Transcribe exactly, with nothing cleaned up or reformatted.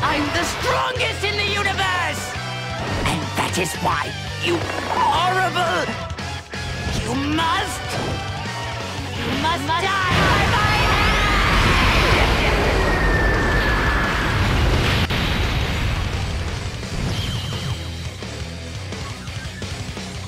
I'm the strongest in the universe! And that is why, you horrible... You must... You must die!